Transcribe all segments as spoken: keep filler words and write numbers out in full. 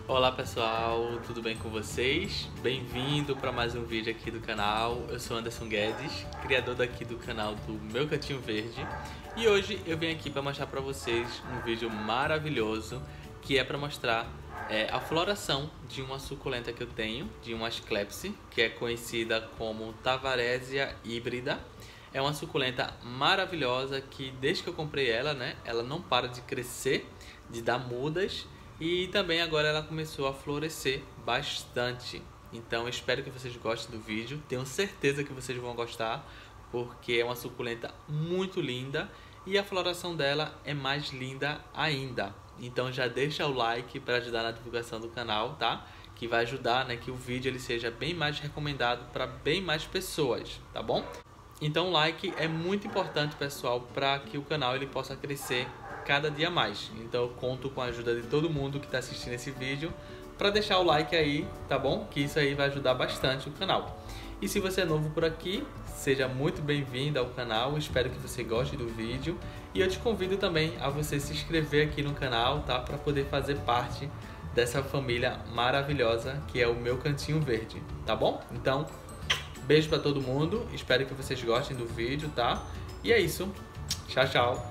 Olá pessoal, tudo bem com vocês? Bem-vindo para mais um vídeo aqui do canal. Eu sou Anderson Guedes, criador daqui do canal do Meu Cantinho Verde, e hoje eu venho aqui para mostrar para vocês um vídeo maravilhoso que é para mostrar é, a floração de uma suculenta que eu tenho, de uma Asclepis, que é conhecida como Tavaresia híbrida. É uma suculenta maravilhosa que desde que eu comprei ela, né, ela não para de crescer, de dar mudas. E também agora ela começou a florescer bastante. Então eu espero que vocês gostem do vídeo. Tenho certeza que vocês vão gostar, porque é uma suculenta muito linda e a floração dela é mais linda ainda. Então já deixa o like para ajudar na divulgação do canal, tá? Que vai ajudar, né, que o vídeo ele seja bem mais recomendado para bem mais pessoas, tá bom? Então o like é muito importante, pessoal, para que o canal ele possa crescer cada dia mais. Então eu conto com a ajuda de todo mundo que está assistindo esse vídeo para deixar o like aí, tá bom? Que isso aí vai ajudar bastante o canal. E se você é novo por aqui, seja muito bem-vindo ao canal. Espero que você goste do vídeo e eu te convido também a você se inscrever aqui no canal, tá? Para poder fazer parte dessa família maravilhosa que é o Meu Cantinho Verde, tá bom? Então, beijo para todo mundo. Espero que vocês gostem do vídeo, tá? E é isso. Tchau, tchau.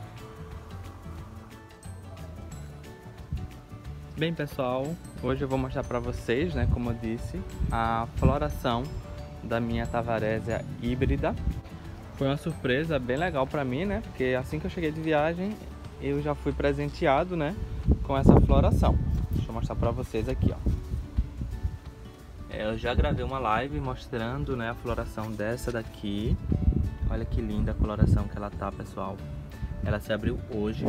Bem pessoal, hoje eu vou mostrar para vocês, né, como eu disse, a floração da minha Tavaresia híbrida. Foi uma surpresa bem legal para mim, né, porque assim que eu cheguei de viagem eu já fui presenteado, né, com essa floração. Deixa eu mostrar para vocês aqui, ó. Eu já gravei uma live mostrando, né, a floração dessa daqui. Olha que linda a coloração que ela tá, pessoal. Ela se abriu hoje.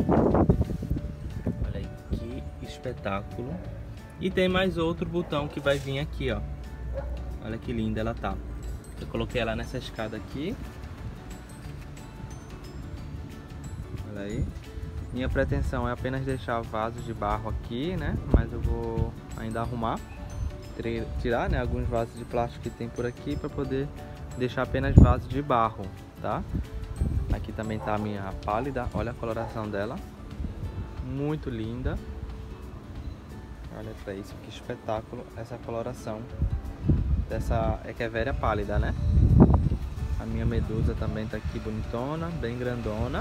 Espetáculo. E tem mais outro botão que vai vir aqui, ó. Olha que linda ela tá. Eu coloquei ela nessa escada aqui. Olha aí. Minha pretensão é apenas deixar vasos de barro aqui, né? Mas eu vou ainda arrumar, tirar, né, alguns vasos de plástico que tem por aqui para poder deixar apenas vasos de barro, tá? Aqui também tá a minha pálida. Olha a coloração dela. Muito linda. Olha pra isso, que espetáculo essa coloração dessa Echeveria pálida, né? A minha medusa também tá aqui bonitona, bem grandona.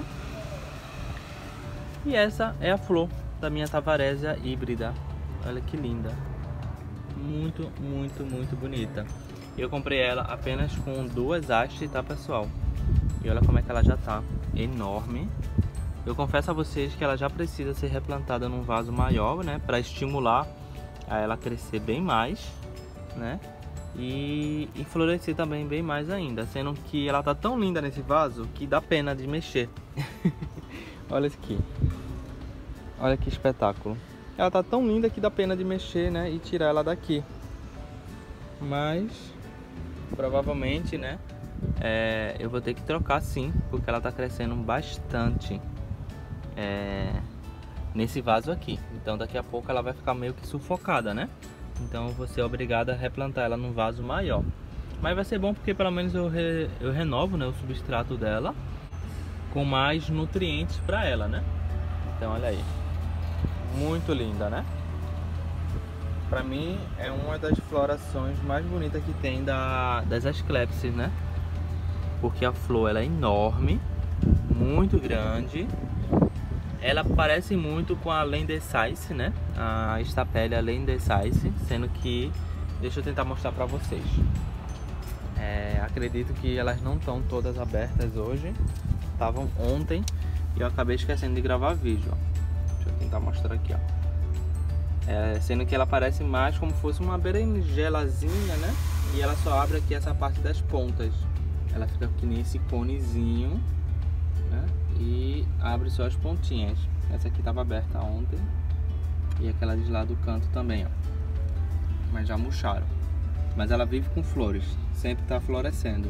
E essa é a flor da minha Tavaresia híbrida. Olha que linda. Muito, muito, muito bonita. Eu comprei ela apenas com duas hastes, tá, pessoal? E olha como é que ela já tá enorme. Eu confesso a vocês que ela já precisa ser replantada num vaso maior, né, para estimular a ela crescer bem mais, né, e, e florescer também bem mais ainda, sendo que ela tá tão linda nesse vaso que dá pena de mexer. Olha isso aqui, olha que espetáculo. Ela tá tão linda que dá pena de mexer, né, e tirar ela daqui. Mas provavelmente, né, é, eu vou ter que trocar sim, porque ela tá crescendo bastante. É, nesse vaso aqui, então daqui a pouco ela vai ficar meio que sufocada, né? Então eu vou ser obrigado a replantar ela num vaso maior, mas vai ser bom porque pelo menos eu, re, eu renovo, né, o substrato dela com mais nutrientes para ela, né? Então olha aí, muito linda, né? Para mim é uma das florações mais bonitas que tem da, das Asclepis, né? Porque a flor ela é enorme, muito grande. Ela parece muito com a Lindesais, né? A Stapelia Lindesais, sendo que, deixa eu tentar mostrar para vocês. É, acredito que elas não estão todas abertas hoje. Estavam ontem e eu acabei esquecendo de gravar vídeo. Ó. Deixa eu tentar mostrar aqui, ó. É, sendo que ela parece mais como se fosse uma berinjelazinha, né? E ela só abre aqui essa parte das pontas. Ela fica aqui nesse conezinho, né? E abre só as pontinhas. Essa aqui estava aberta ontem e aquela de lá do canto também, ó. Mas já murcharam. Mas ela vive com flores, sempre está florescendo.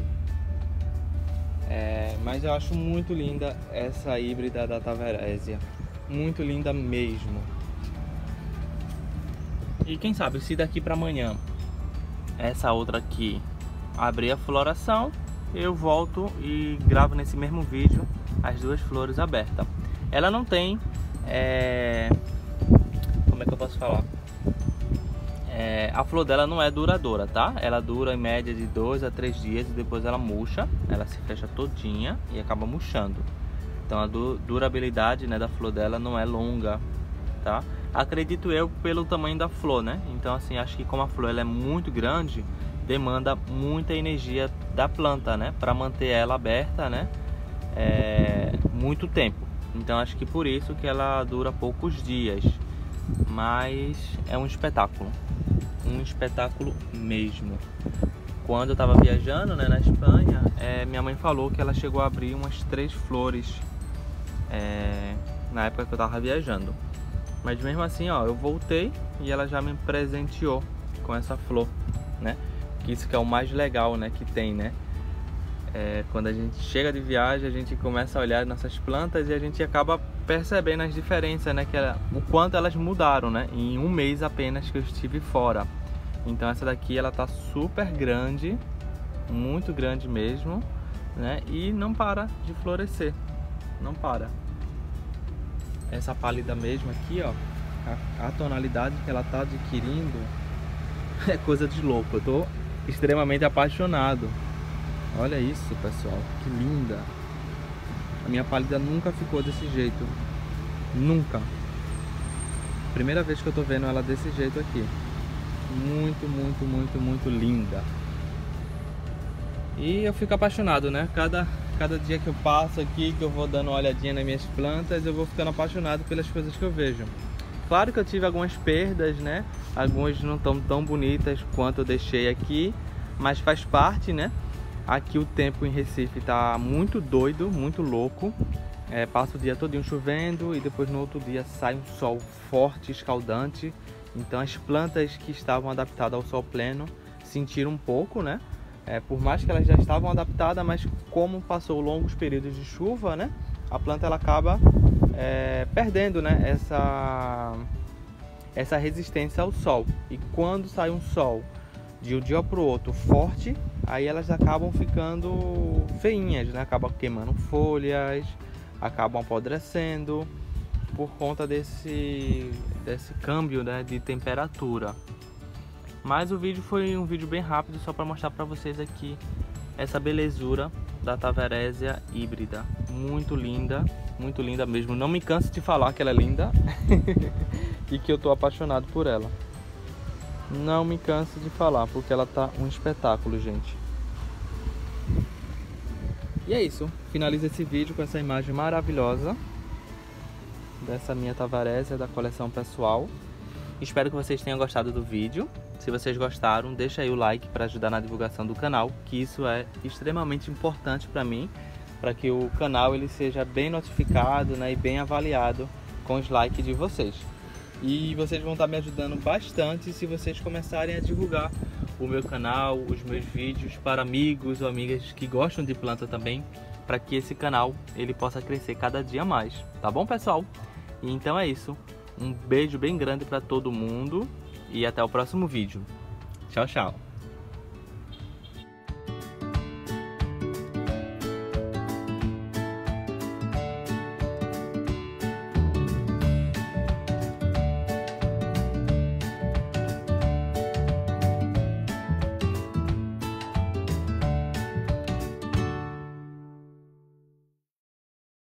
É, mas eu acho muito linda essa híbrida da Tavaresia, muito linda mesmo. E quem sabe se daqui para amanhã essa outra aqui abrir a floração, eu volto e gravo nesse mesmo vídeo as duas flores abertas. Ela não tem, é... como é que eu posso falar? É, a flor dela não é duradoura, tá? Ela dura em média de dois a três dias e depois ela murcha, ela se fecha todinha e acaba murchando. Então a du durabilidade, né, da flor dela não é longa, tá? Acredito eu pelo tamanho da flor, né? Então assim, acho que como a flor ela é muito grande, demanda muita energia da planta, né? Para manter ela aberta, né? É, muito tempo. Então acho que por isso que ela dura poucos dias. Mas é um espetáculo. Um espetáculo mesmo. Quando eu tava viajando, né, na Espanha, é, minha mãe falou que ela chegou a abrir umas três flores é, na época que eu tava viajando. Mas mesmo assim, ó, eu voltei e ela já me presenteou com essa flor, né? Isso que é o mais legal, né, que tem, né? É, quando a gente chega de viagem, a gente começa a olhar nossas plantas e a gente acaba percebendo as diferenças, né? Que ela, o quanto elas mudaram, né? Em um mês apenas que eu estive fora. Então essa daqui ela tá super grande, muito grande mesmo, né? E não para de florescer, não para. Essa pálida mesmo aqui, ó, a, a tonalidade que ela tá adquirindo é coisa de louco. Eu tô extremamente apaixonado. Olha isso, pessoal, que linda. A minha pálida nunca ficou desse jeito. Nunca. Primeira vez que eu tô vendo ela desse jeito aqui. Muito, muito, muito, muito linda. E eu fico apaixonado, né? Cada, cada dia que eu passo aqui, que eu vou dando uma olhadinha nas minhas plantas, eu vou ficando apaixonado pelas coisas que eu vejo. Claro que eu tive algumas perdas, né? Algumas não estão tão bonitas quanto eu deixei aqui, mas faz parte, né? Aqui o tempo em Recife tá muito doido, muito louco. É, passa o dia todinho chovendo e depois no outro dia sai um sol forte, escaldante. Então as plantas que estavam adaptadas ao sol pleno sentiram um pouco, né? É, por mais que elas já estavam adaptadas, mas como passou longos períodos de chuva, né? A planta ela acaba é, perdendo, né? Essa, essa resistência ao sol. E quando sai um sol de um dia para o outro forte, aí elas acabam ficando feinhas, né? Acabam queimando folhas, acabam apodrecendo por conta desse, desse câmbio, né, de temperatura. Mas o vídeo foi um vídeo bem rápido, só para mostrar para vocês aqui essa belezura da Tavaresia híbrida. Muito linda, muito linda mesmo. Não me canso de falar que ela é linda e que eu tô apaixonado por ela. Não me canso de falar, porque ela tá um espetáculo, gente. E é isso. Finalizo esse vídeo com essa imagem maravilhosa dessa minha Tavaresia da coleção pessoal. Espero que vocês tenham gostado do vídeo. Se vocês gostaram, deixa aí o like para ajudar na divulgação do canal, que isso é extremamente importante para mim, para que o canal ele seja bem notificado, né, e bem avaliado com os likes de vocês. E vocês vão estar me ajudando bastante se vocês começarem a divulgar o meu canal, os meus vídeos para amigos ou amigas que gostam de planta também, para que esse canal ele possa crescer cada dia mais, tá bom, pessoal? E então é isso. Um beijo bem grande para todo mundo e até o próximo vídeo. Tchau, tchau.